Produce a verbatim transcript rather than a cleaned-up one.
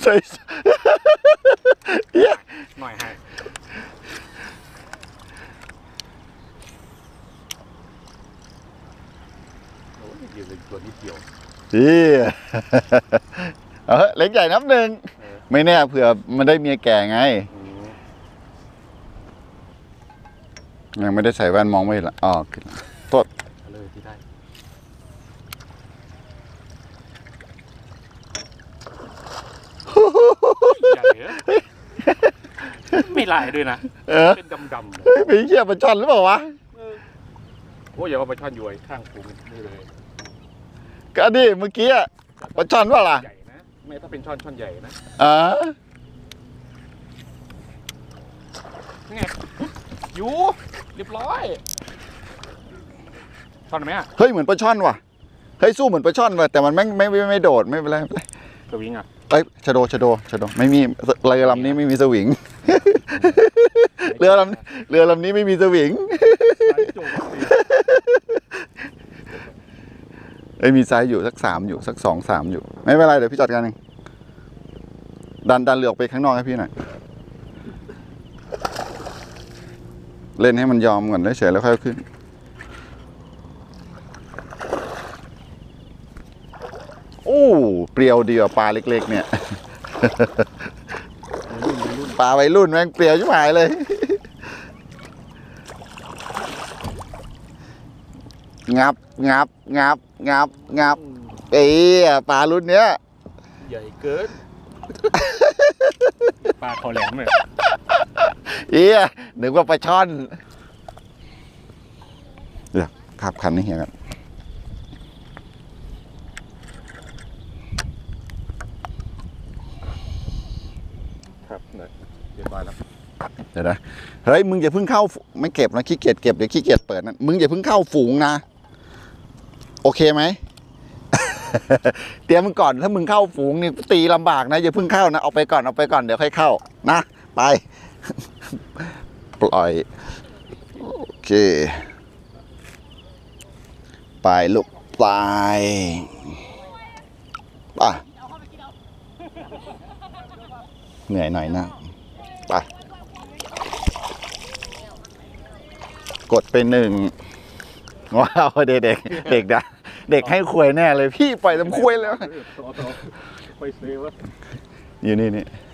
ใส่หน่อยให้โอ้ยเดียวเลยตัวนิดเดียวอีเออเล็กใหญ่นับหนึ่งไม่แน่เผื่อมันได้เมียแก่ไงยังไม่ได้ใส่แว่นมองไม่เห็นละอ๋อโทษเลยที่ได้ใหญ่เหรอไม่ลายด้วยนะเป็นดำๆเลยไปเชี่ยปลาช่อนหรือเปล่าวะโอ้ยอย่าว่าปลาช่อนอยู่ข้างฝูงนี่เลยก็ดิเมื่อกี้ปลาช่อนว่าล่ะใหญ่นะไม่ถ้าเป็นช่อนช่อนใหญ่นะอ่าไงอยู่เรียบร้อยช่อนไหมอ่ะเฮ้ยเหมือนปลาช่อนว่ะเฮ้ยสู้เหมือนปลาช่อนว่ะแต่มันไม่ไม่ไม่ไม่โดดไม่เป็นไรสวิงอ่ะเอ้ยชะโดชะโดชะโดไม่มีเรือลำนี้ไม่มีสวิงเรือลำเรือลำนี้ไม่มีสวิงเอ้ยมีไซส์อยู่สักสามอยู่สักสองสามอยู่ไม่เป็นไรเดี๋ยวพี่จัดการเองดันดันเรือออกไปข้างนอกให้พี่หน่อยเล่นให้มันยอมก่อนได้เฉยแล้วค่อยขึ้นโอ้เปรียวดีกว่าปลาเล็กๆเนี่ยปลาวัยรุ่นแม่งเปรียวชิบหายเลยงับงับงับงับงับเอ้ยปลารุ่นเนี้ยใหญ่เกินปลาเขาแหลมเลยเอี้ยนึกว่าปลาช่อนเดี๋ยวขับคันนี้เฮียกันครับเรียบร้อยแล้วเดี๋ยวนะเฮ้ยมึงอย่าเพิ่งเข้าไม่เก็บนะขี้เกียจเก็บเดี๋ยวขี้เกียจเปิดนะมึงอย่าเพิ่งเข้าฝูงนะโอเคไหม เตรียมมึงก่อนถ้ามึงเข้าฝูงนี่ตีลำบากนะอย่าเพิ่งเข้านะเอาไปก่อนเอาไปก่อนเดี๋ยวค่อยเข้านะไป ปล่อยโอเคไปลูกไปป่ะเหนื่อยหน่อยนะไปกดไปหนึ่งว้าวเด็กเด็กเด็กนะเด็กให้คุยแน่เลยพี่ปล่อยทำคุยเลยอยู่นี่นี่